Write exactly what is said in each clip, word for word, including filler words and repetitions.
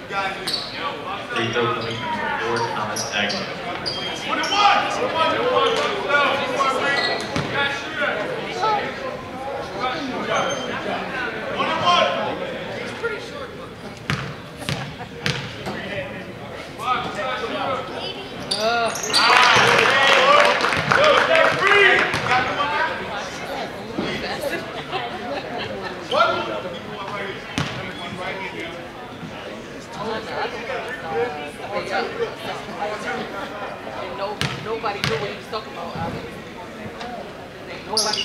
Free throw coming from Ford Thomas Agnew. One and one! It's pretty short, Uh, and no, nobody knew what he was talking about. Nobody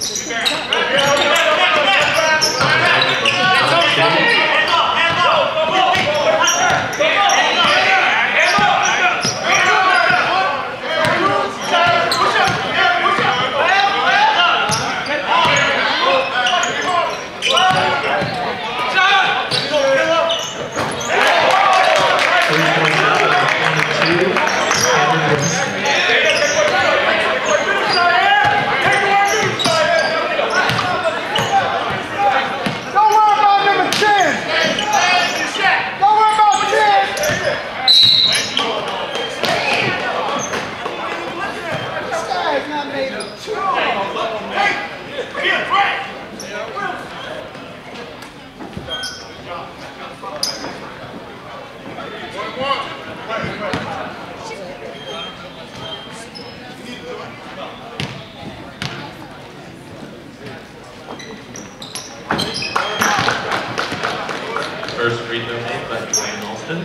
First free throw made by Dwayne Alston.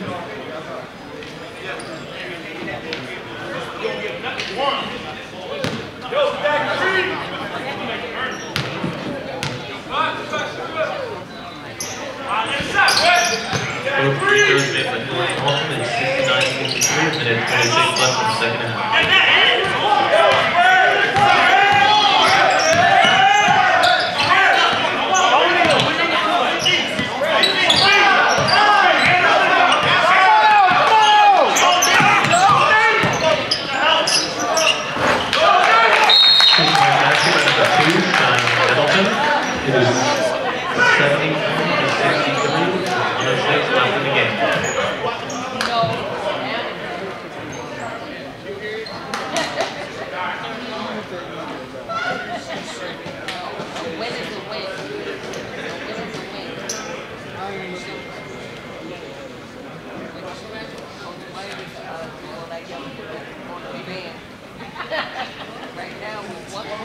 Both free throws made by Dwayne Alston in sixty-nine sixty-three, with minute twenty-six left in the second half. It is seventy to sixty-three, one oh six left in the game. Right now, we want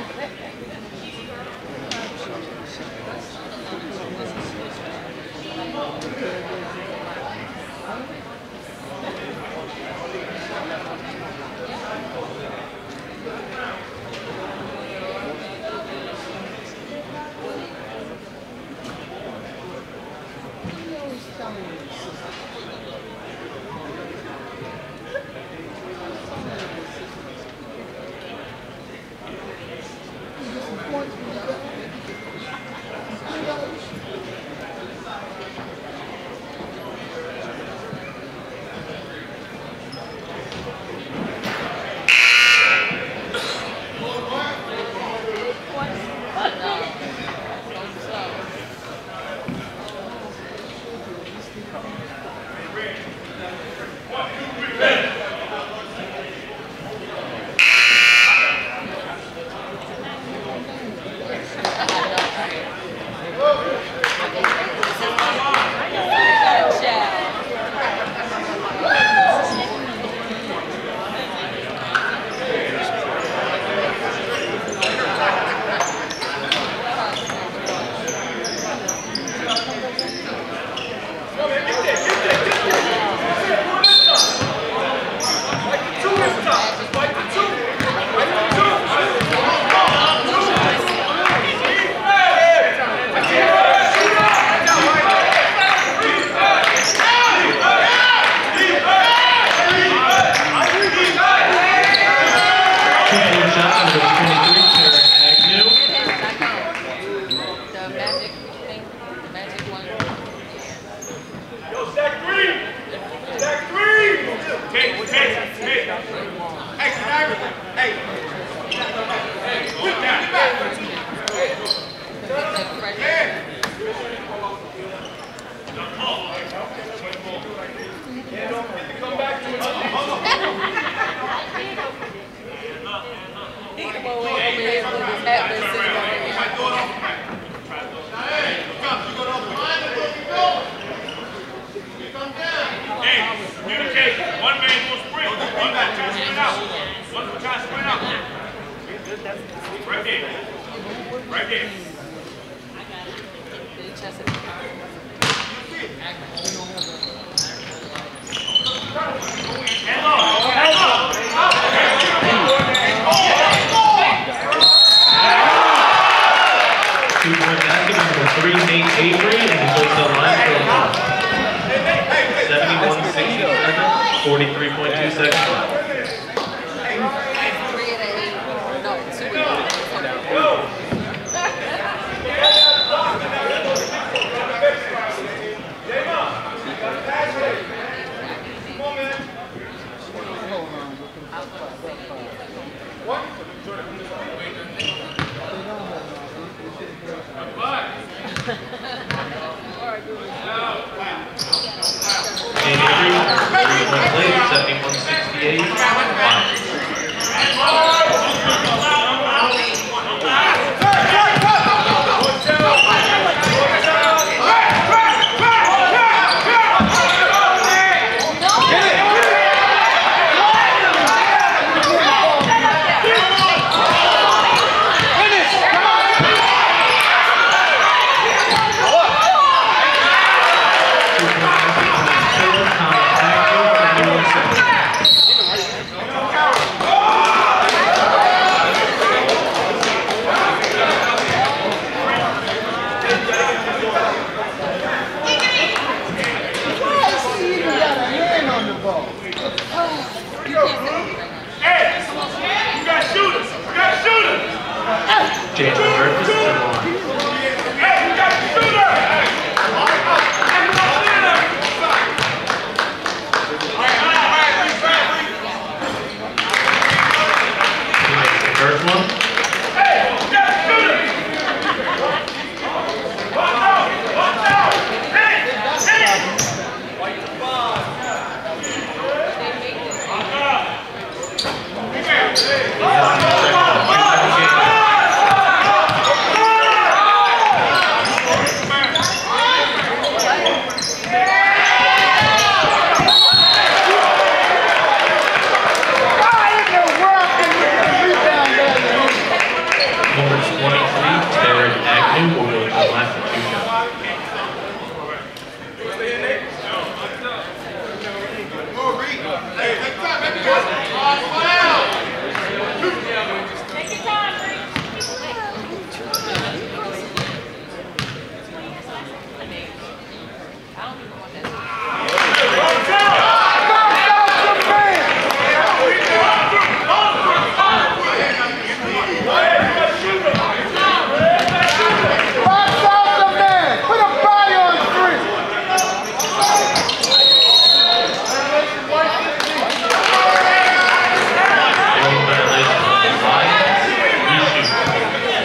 Right there. Right there. Chesapeake. Two-point basket number three, Nate Avery, and he goes to the line for a point. seventy-one sixty-seven, forty-three point two seconds left. seventy-one sixty-eight,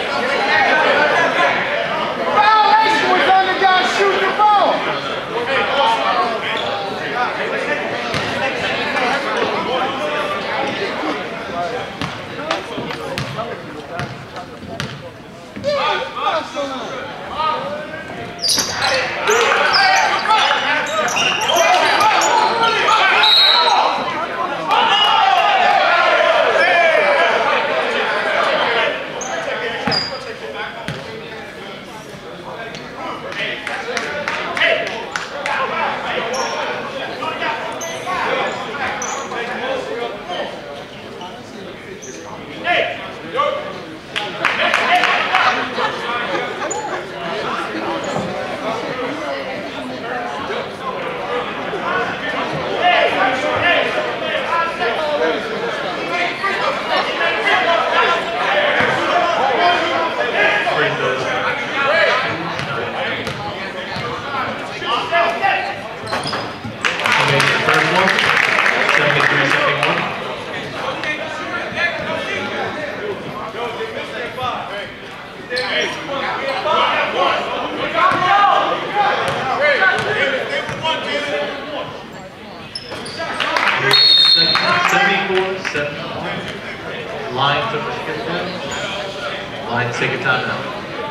Violation was on the guy shooting the ball. Line to take a timeout.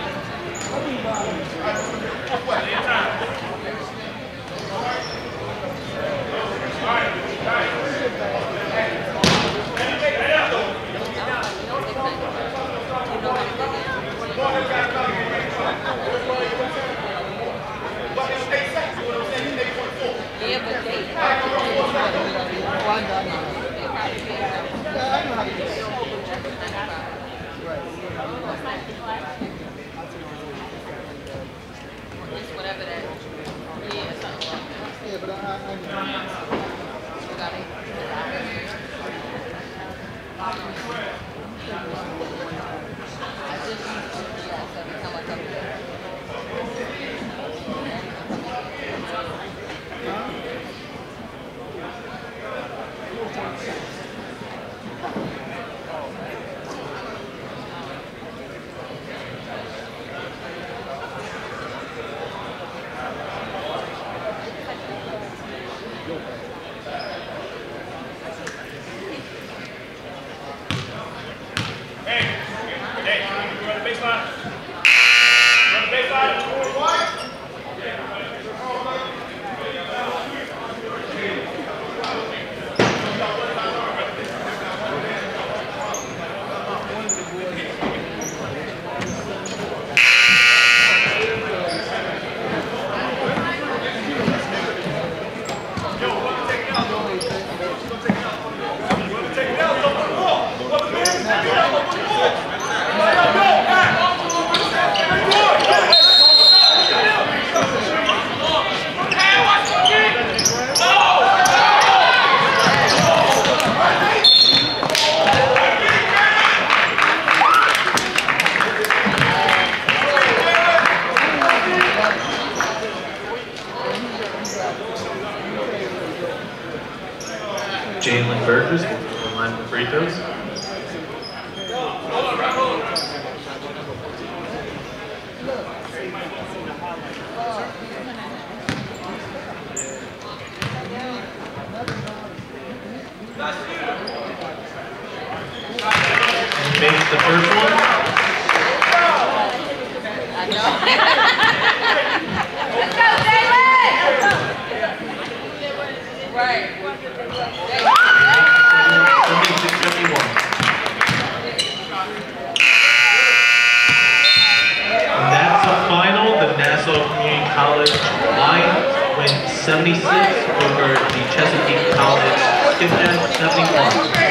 Yeah, but they whatever that. Yeah, something like that. Yeah, but I, I, I Got it. I just yeah, every time I come here. Jalen Burgess will go to the line for free throws. And he makes the first one. I know. Let's go, Jalen! Right. seventy-six seventy-one. And that's the final. The Nassau Community College Lions win seventy-six over the Chesapeake College Skipjack seventy-one.